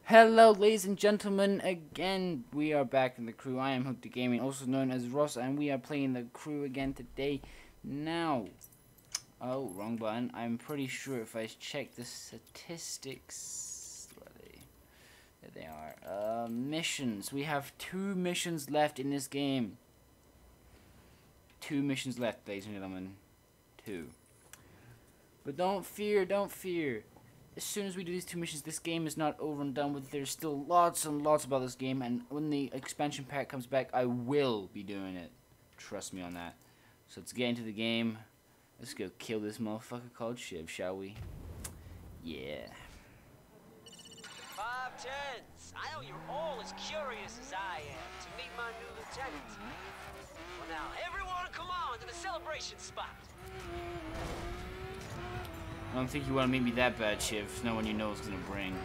Hello, ladies and gentlemen. Again, we are back in the crew. I am HookedToGaming, also known as Ross, and we are playing the crew again today. Now, oh, wrong button. I'm pretty sure if I check the statistics, where are they? There they are. Missions. We have 2 missions left in this game. 2 missions left, ladies and gentlemen. 2. But don't fear, don't fear. As soon as we do these 2 missions, this game is not over and done with. There's still lots and lots about this game, and when the expansion pack comes back, I will be doing it. Trust me on that. So let's get into the game. Let's go kill this motherfucker called Shiv, shall we? Yeah. 510s. I know you're all as curious as I am to meet my new lieutenant. Well now, everyone come on to the celebration spot. I don't think you want to meet me that bad, Shiv. No one you know is gonna bring.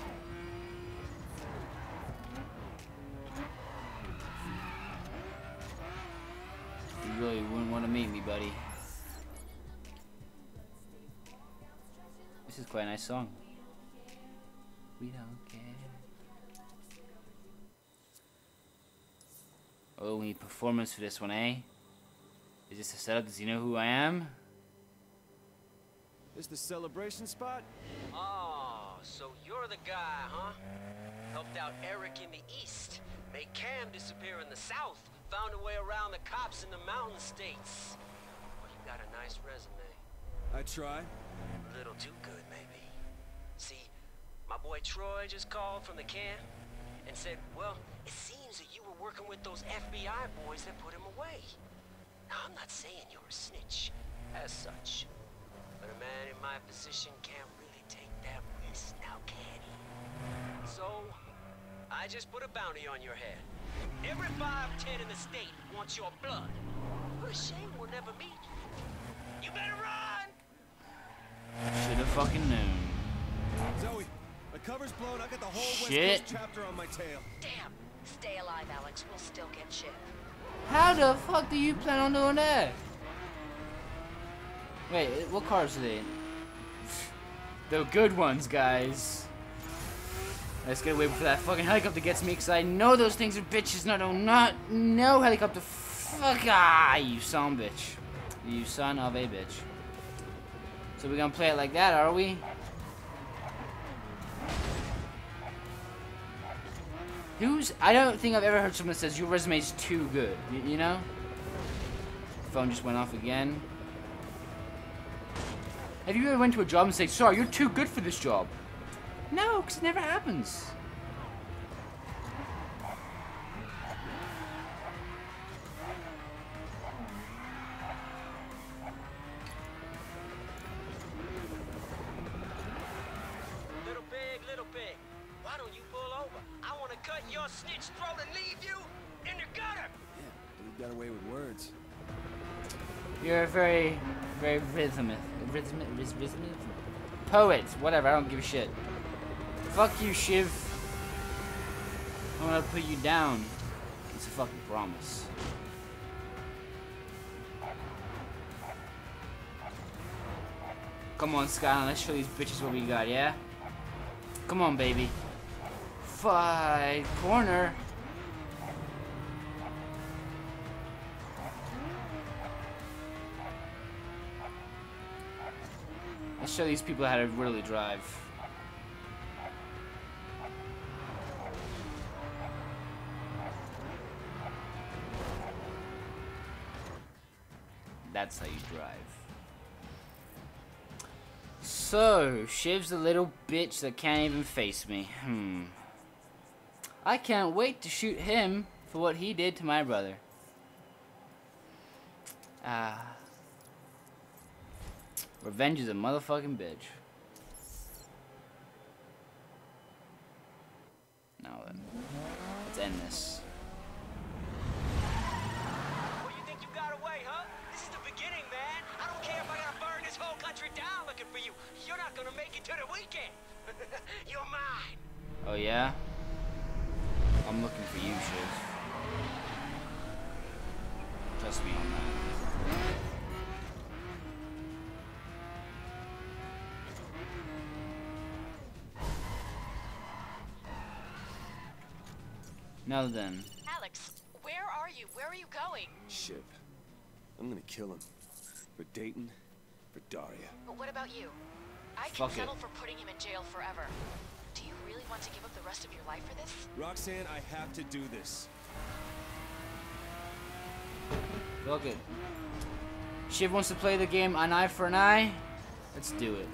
You really wouldn't want to meet me, buddy. This is quite a nice song. We don't care. Oh, we need performance for this one, eh? Is this a setup? Does he know who I am? This the celebration spot? Oh, so you're the guy, huh? Helped out Eric in the east, made Cam disappear in the south, found a way around the cops in the mountain states. Well, you got a nice resume. I try. A little too good, maybe. See, my boy Troy just called from the camp and said, well, it seems that you were working with those FBI boys that put him away. Now, I'm not saying you're a snitch, as such. But a man in my position can't really take that risk now, can he? So, I just put a bounty on your head. Every 510 in the state wants your blood. What a shame we'll never meet. You better run! Should've fucking known. Zoe, the cover's blown. I got the whole Shit. West Coast chapter on my tail. Damn! Stay alive, Alex. We'll still get Shiv. How the fuck do you plan on doing that? Wait, what cars are they? The good ones, guys. Let's get away before that fucking helicopter gets me, because I know those things are bitches. No helicopter. Fuck you son of a bitch. You son of a bitch. So we're gonna play it like that, are we? I don't think I've ever heard someone that says your resume's too good. You know? Phone just went off again. Have you ever went to a job and said, sorry, you're too good for this job? No, because it never happens. Little pig, why don't you pull over? I want to cut your snitch throat and leave you in the gutter. Yeah, you got away with words. You're a very, very rhythmic poet. Whatever, I don't give a shit. Fuck you, Shiv. I'm gonna put you down. It's a fucking promise. Come on, Skyline, let's show these bitches what we got, yeah? Come on, baby. Fight corner. Let's show these people how to really drive. That's how you drive. So, Shiv's a little bitch that can't even face me. I can't wait to shoot him for what he did to my brother. Revenge is a motherfucking bitch. Now then, let's end this. Well, you think you got away, huh? This is the beginning, man. I don't care if I gotta burn this whole country down looking for you. You're not gonna make it to the weekend. You're mine. Oh yeah? I'm looking for you, Shiv. Trust me on that. Now then. Alex, where are you? Where are you going? Shiv. I'm gonna kill him. For Dayton, for Daria. But what about you? I can Fuck it. settle for putting him in jail forever. Do you really want to give up the rest of your life for this? Roxanne, I have to do this. Fuck it. Shiv wants to play the game an eye for an eye. Let's do it.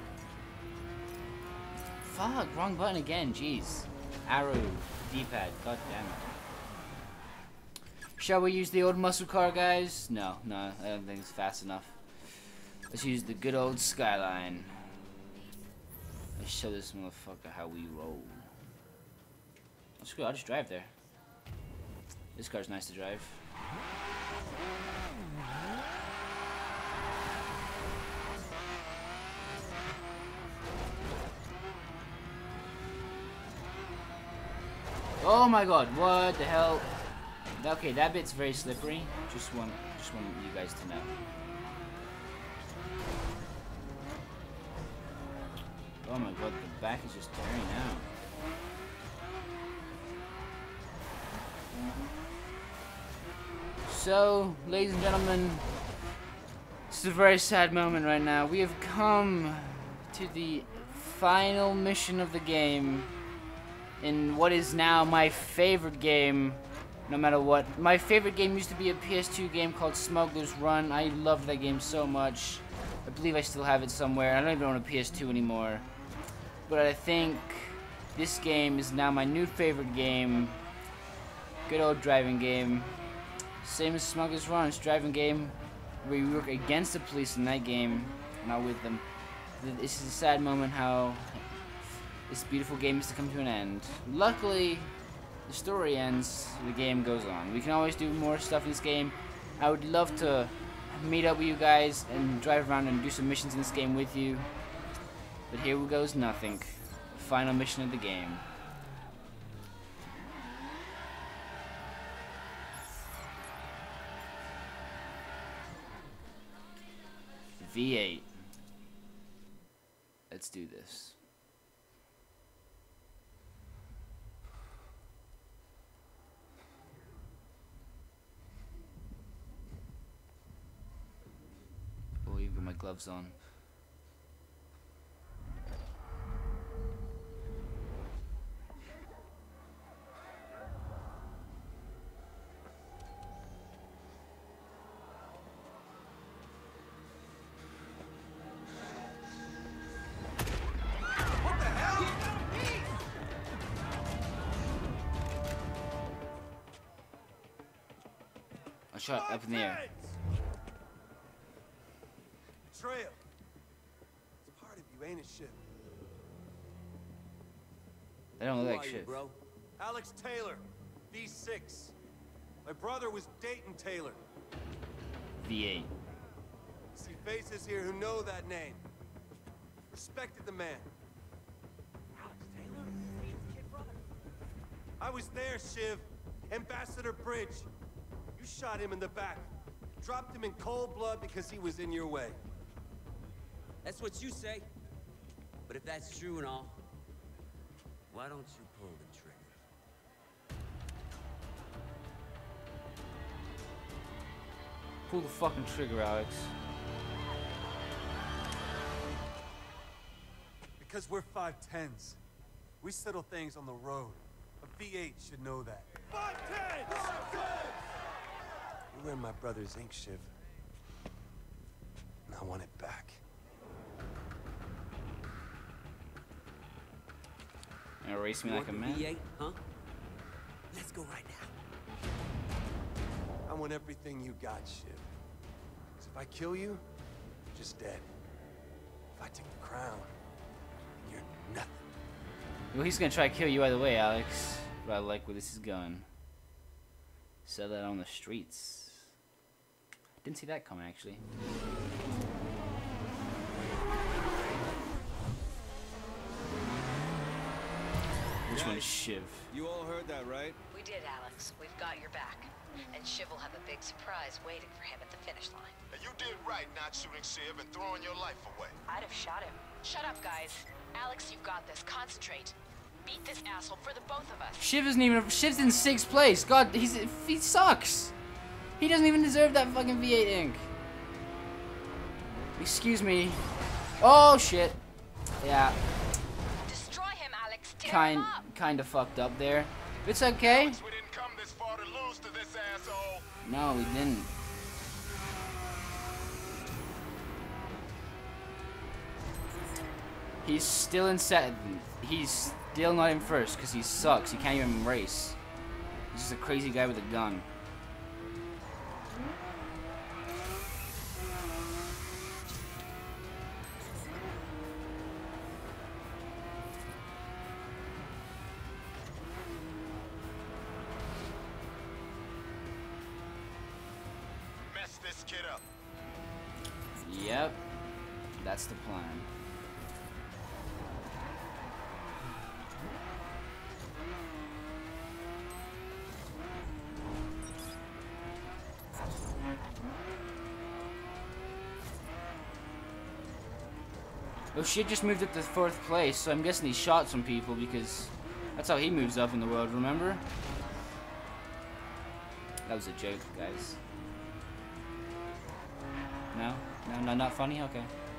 Fuck, wrong button again, jeez. Arrow, D-pad, god damn it. Shall we use the old muscle car, guys? No, I don't think it's fast enough. Let's use the good old Skyline. Let's show this motherfucker how we roll. Let's go, I'll just drive there. This car's nice to drive. Oh my god, what the hell? Okay, that bit's very slippery. Just want you guys to know. Oh my god, the back is just tearing out. So, ladies and gentlemen, this is a very sad moment right now. We have come to the final mission of the game in what is now my favorite game, no matter what. My favorite game used to be a PS2 game called Smuggler's Run. I loved that game so much. I believe I still have it somewhere. I don't even own a PS2 anymore. But I think this game is now my new favorite game. Good old driving game. Same as Smuggler's Run. It's a driving game where you work against the police in that game, not with them. This is a sad moment how this beautiful game is to come to an end. Luckily, the story ends, the game goes on. We can always do more stuff in this game. I would love to meet up with you guys and drive around and do some missions in this game with you. But here goes nothing. Final mission of the game. V8. Let's do this. Oh, even got my gloves on. I'll shot up in the air. Betrayal. It's part of you, ain't it, Shiv? They don't look Who like are you, shit. bro? Alex Taylor, V6. My brother was Dayton Taylor. V8. See faces here who know that name. Respected the man. Alex Taylor? Dayton's kid brother. I was there, Shiv. Ambassador Bridge. You shot him in the back. Dropped him in cold blood because he was in your way. That's what you say. But if that's true and all, why don't you pull the trigger? Pull the fucking trigger, Alex. Because we're 5'10s. We settle things on the road. A V8 should know that. 5'10s! You were in my brother's ink, Shiv. And I want it back. You erase me like a man? V8, huh? Let's go right now. I want everything you got, Shiv. 'Cause if I kill you, you're just dead. If I take the crown, you're nothing. Well, he's gonna try to kill you either way, Alex. But I like where this is going. Sell that on the streets. Didn't see that coming, actually. Which one is Shiv? You all heard that, right? We did, Alex. We've got your back. And Shiv will have a big surprise waiting for him at the finish line. And you did right not shooting Shiv and throwing your life away. I'd have shot him. Shut up, guys. Alex, you've got this. Concentrate. beat this asshole for the both of us. Shiv isn't even. Shiv's in 6th place. God, he sucks. He doesn't even deserve that fucking V8 ink. Excuse me. Oh shit. Yeah. Destroy him, Alex. Tear him up. Kind of fucked up there. It's okay. We didn't come this far to lose to this asshole. No, we didn't. He's still in set. He's still not in first because he sucks. He can't even race. He's just a crazy guy with a gun. Mess this kid up. Yep. That's the plan. Oh shit, just moved up to 4th place, so I'm guessing he shot some people because that's how he moves up in the world, remember? That was a joke, guys. No? No, not funny? Okay.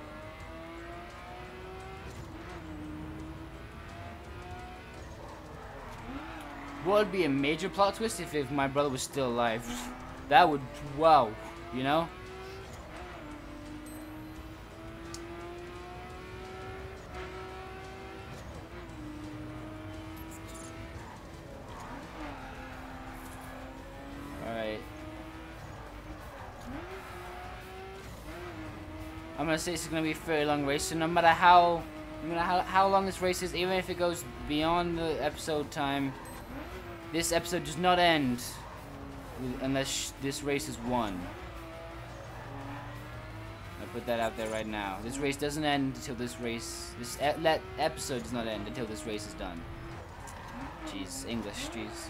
What would be a major plot twist if my brother was still alive? That would, wow, you know? Alright. I'm gonna say it's gonna be a very long race, so no matter how long this race is, even if it goes beyond the episode time, this episode does not end unless this race is won. I put that out there right now. This race doesn't end until this episode does not end until this race is done. Jeez, English, jeez.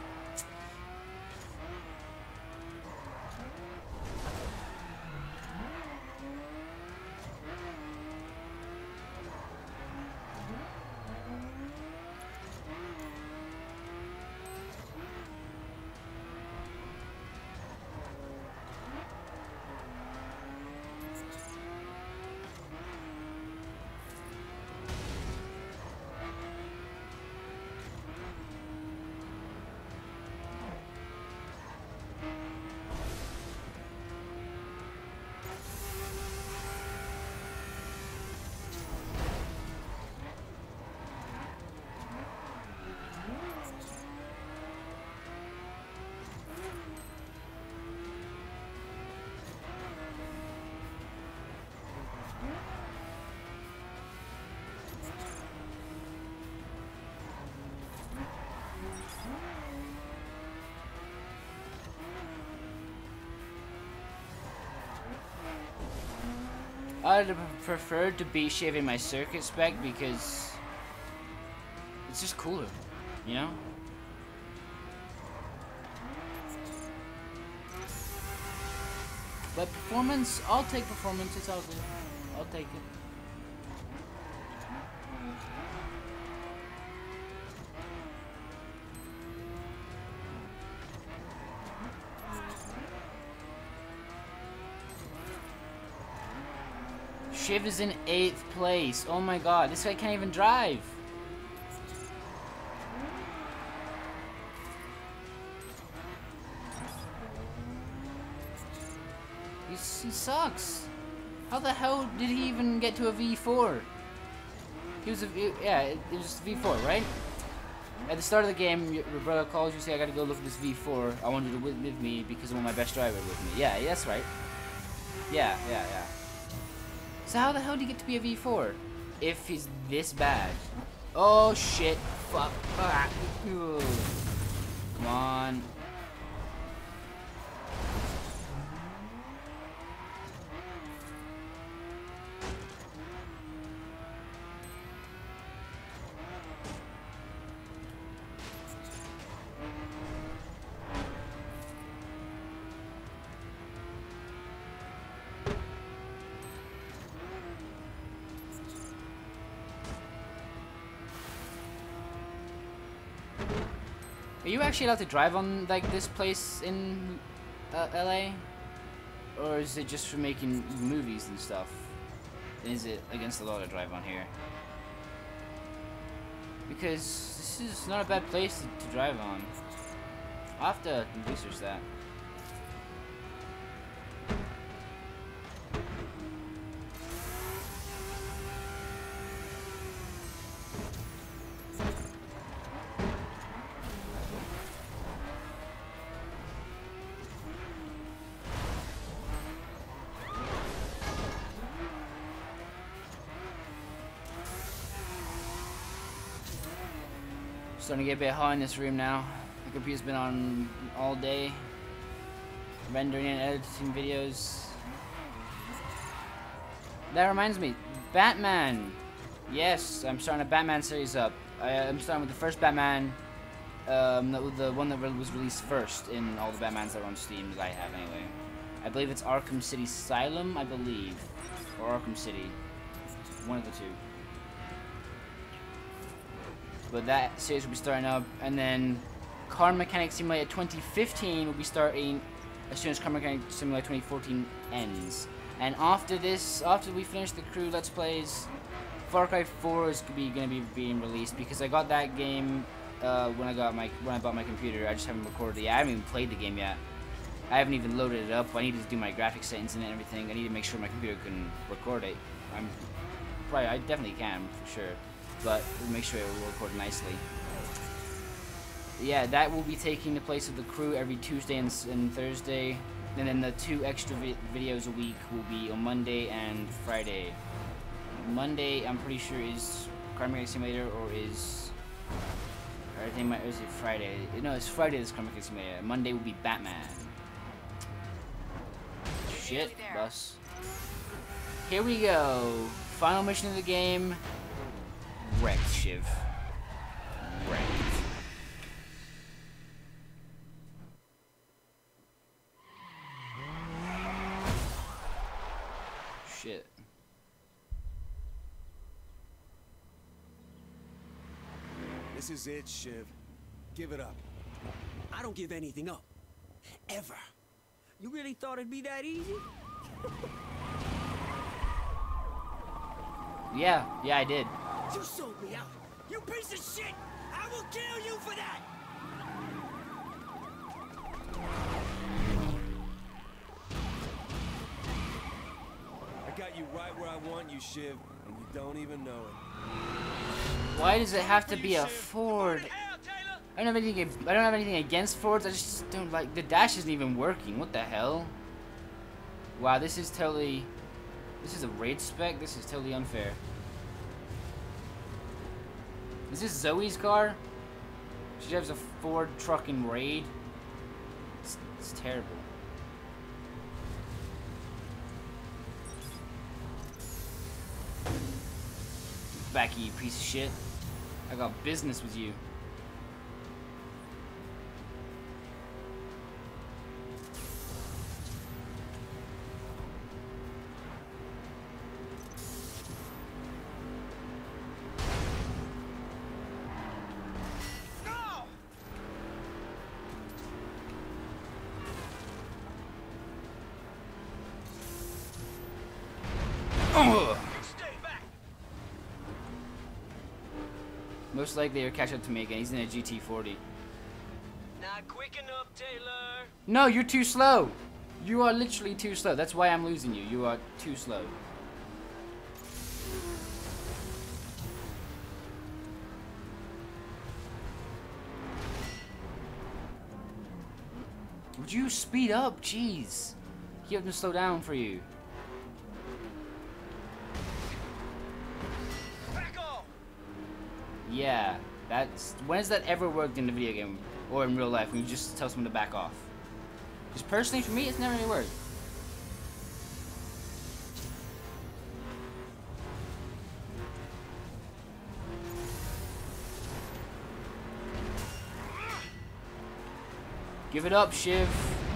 I'd have preferred to be shaving my circuit spec because it's just cooler, you know? But performance, I'll take performance, it's all good. I'll take it. Shiv is in 8th place. Oh my god, this guy can't even drive. He sucks. How the hell did he even get to a V4? He was yeah, it was V4, right? At the start of the game, your brother calls you, say, I gotta go look at this V4. I want you to with me because I want my best driver with me. Yeah, that's right. Yeah. So how the hell do you get to be a V4 if he's this bad? Oh shit! Fuck! Ugh. Come on! Are you actually allowed to drive on like this place in LA? Or is it just for making movies and stuff? Is it against the law to drive on here? Because this is not a bad place to drive on. I'll have to research that. Starting to get a bit hot in this room now. The computer's been on all day, rendering and editing videos. That reminds me, Batman. Yes, I'm starting a Batman series up. I'm starting with the first Batman, the one that was released first in all the Batmans that are on Steam that I have anyway. I believe it's Arkham City Asylum, I believe, or Arkham City, one of the two. But that series will be starting up, and then Car Mechanic Simulator 2015 will be starting as soon as Car Mechanic Simulator 2014 ends. And after this, after we finish the crew Let's Plays, Far Cry 4 is gonna be being released because I got that game when I bought my computer. I just haven't recorded it. I haven't even played the game yet. I haven't even loaded it up. I need to do my graphics settings and everything. I need to make sure my computer can record it. I definitely can for sure. But we'll make sure it will record nicely. Yeah, that will be taking the place of the crew every Tuesday and Thursday. And then the 2 extra videos a week will be on Monday and Friday. Monday, I'm pretty sure, is Car Mechanic Simulator, or is... Or is it Friday? No, it's Friday this Car Mechanic Simulator. Monday will be Batman. Shit, bus. Here we go. Final mission of the game. Wrecked, Shiv. Wrecked. Shit. This is it, Shiv. Give it up. I don't give anything up. Ever. You really thought it'd be that easy? Yeah, I did. You sold me out. You piece of shit! I will kill you for that! I got you right where I want you, Shiv, and you don't even know it. Why does it have to be a Ford? I don't have anything against Fords. I just don't like the dash isn't even working. What the hell? Wow, this is a raid spec. This is totally unfair. Is this Zoe's car? She drives a Ford truck in raid. It's terrible. Back, you piece of shit. I got business with you. Most likely he'll catch up to me again. He's in a GT40. Not quick enough, Taylor. No, you're too slow. You are literally too slow. That's why I'm losing you. You are too slow. Would you speed up? Jeez. He have to slow down for you. Yeah, when has that ever worked in the video game or in real life when you just tell someone to back off? Because personally, for me, it's never really worked. Give it up, Shiv.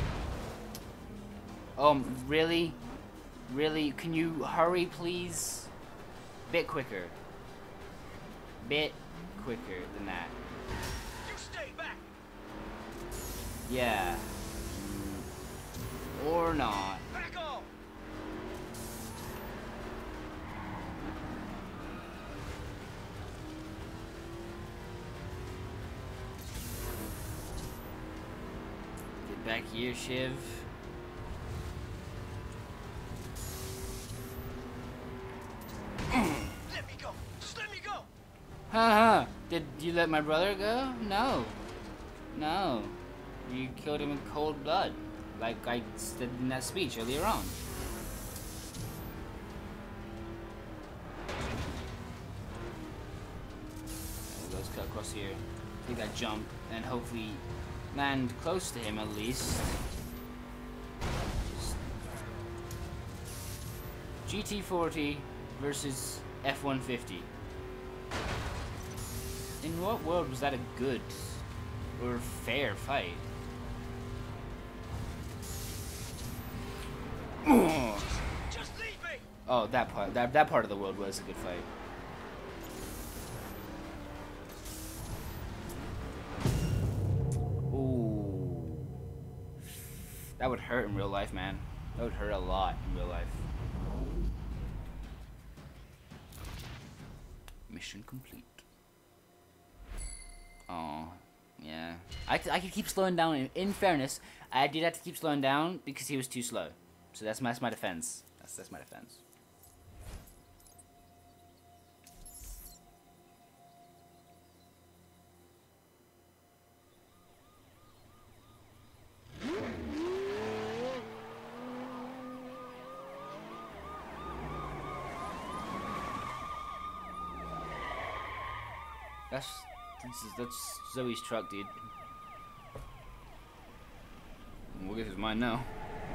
Really? Really? Can you hurry, please? Bit quicker. Bit quicker than that. You stay back. Yeah. Or not. Back off! Get back here, Shiv. Let me go! Just let me go! Haha. Did you let my brother go? No. No. You killed him in cold blood. Like I said in that speech earlier on. Let's cut across here. Take that jump and hopefully land close to him at least. GT40 versus F-150. In what world was that a good or fair fight? Just leave me! Oh, that part of the world was a good fight. Ooh. That would hurt in real life, man. That would hurt a lot in real life. Mission complete. Oh, yeah. I could keep slowing down. In fairness, I did have to keep slowing down because he was too slow. So that's my defense. That's my defense. That's Zoe's truck, dude. Well, I guess it's mine now.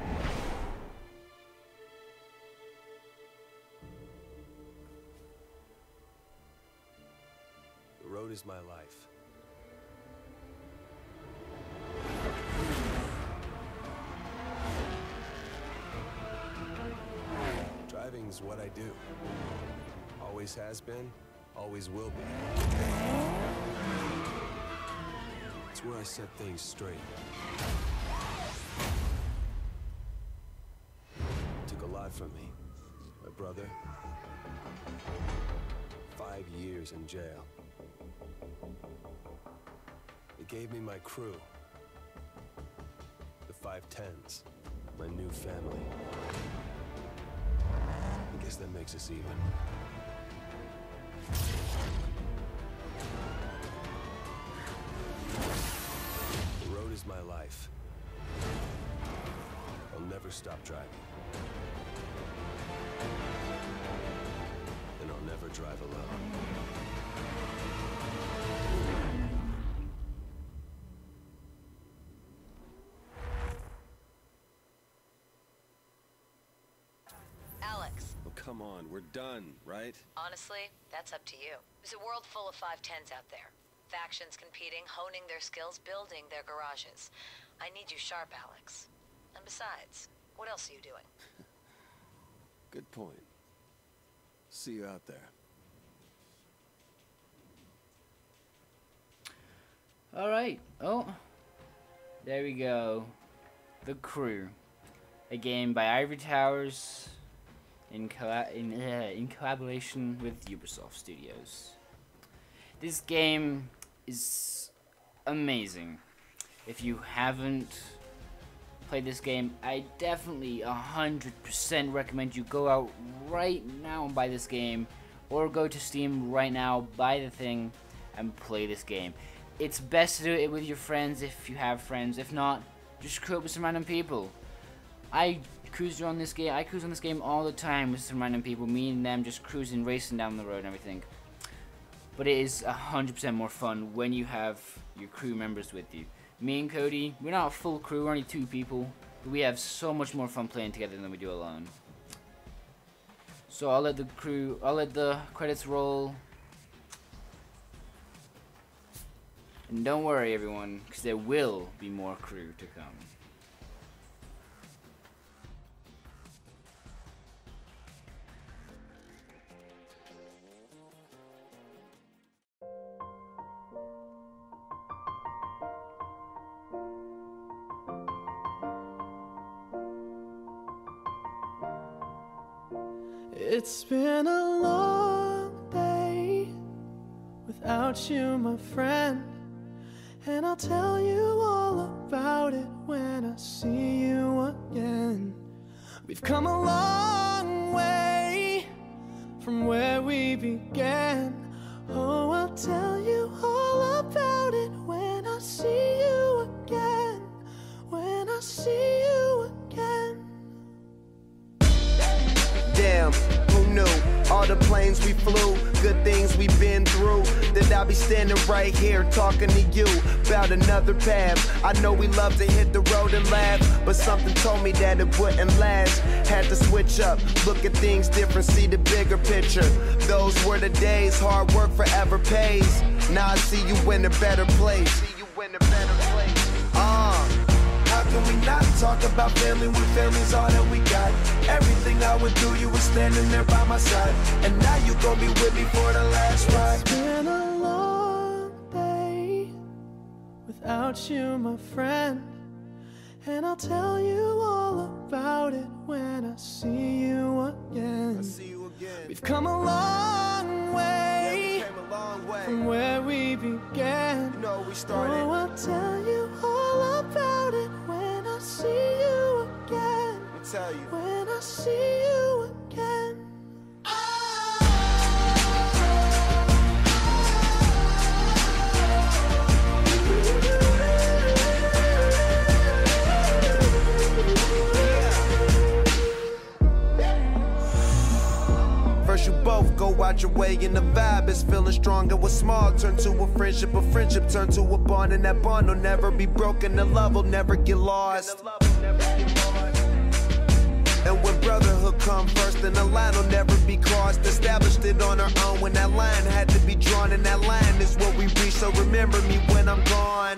The road is my life. Driving's what I do. Always has been, always will be. It's where I set things straight. It took a lot from me. My brother. 5 years in jail. It gave me my crew. The 510s. My new family. I guess that makes us even. The road is my life. I'll never stop driving. And I'll never drive alone. Alex, Oh, come on, we're done, right? honestly, that's up to you. There's a world full of 510s out there. Factions competing, honing their skills, building their garages. I need you sharp, Alex. And besides, what else are you doing? Good point. See you out there. Alright. Oh. There we go. The Crew. A game by Ivory Towers in collaboration with Ubisoft Studios. This game is amazing. If you haven't played this game, I definitely 100% recommend you go out right now and buy this game, or go to Steam right now, buy the thing, and play this game. It's best to do it with your friends if you have friends. If not, just crew up with some random people. I cruise on this game all the time with some random people. Me and them just cruising, racing down the road and everything. But it is 100% more fun when you have your crew members with you. Me and Cody, we're not a full crew, we're only 2 people, but we have so much more fun playing together than we do alone. So I'll let the credits roll. And don't worry everyone, because there will be more crew to come. It's been a long day without you, my friend, and I'll tell you all about it when I see you again. We've come a long way from where we began. Oh, I'll tell you all about it when I see you again. When I see you again. Damn, who knew? All the planes we flew, good things we've been through, that I'll be standing right here talking to you about another path. I know we love to hit the road and laugh, but something told me that it wouldn't last. Had to switch up, look at things different, see the bigger picture. Those were the days, hard work forever pays. Now I see you in a better place. How can we not talk about family when family's all that we got? Everything I went through, you were standing there by my side, and now you gon' be with me for the last ride. It's been a long day without you, my friend, and I'll tell you all about it when I see you again. We've come a long way, from where we began. You know we started. Oh, I'll tell you all about it when I see you again. I'll tell you. When I see you again. First you both go out your way and the vibe is feeling strong, and what's small turn to a friendship turn to a bond, and that bond will never be broken, the love will never get lost. And when brotherhood come first, then the line will never be crossed. Established it on our own when that line had to be drawn, and that line is what we reach, so remember me when I'm gone.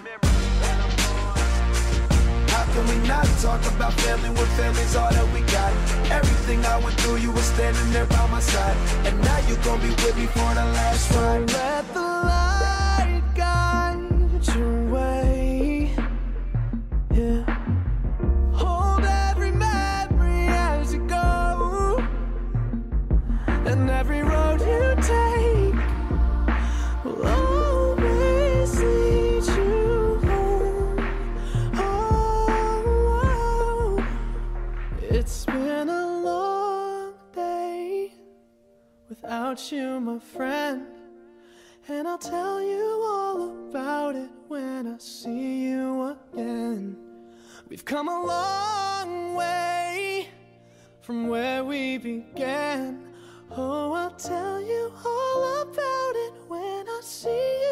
How can we not talk about family when family's all that we got? Everything I went through, you were standing there by my side, and now you gon' be with me for the last ride. Let the light guide your way. Yeah. Hold every memory as you go, and every road you take will always lead you home. Oh, it's been a long day without you, my friend, and I'll tell you all about it when I see you again. We've come a long way from where we began. Oh, I'll tell you all about it when I see you